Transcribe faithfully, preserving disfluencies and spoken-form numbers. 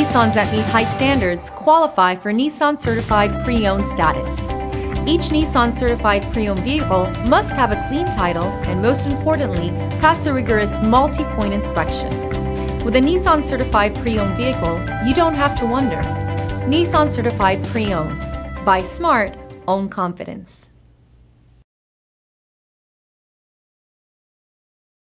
Nissans that meet high standards qualify for Nissan Certified Pre-Owned status. Each Nissan Certified Pre-Owned vehicle must have a clean title and, most importantly, pass a rigorous multi-point inspection. With a Nissan Certified Pre-Owned vehicle, you don't have to wonder. Nissan Certified Pre-Owned. Buy smart, own confidence.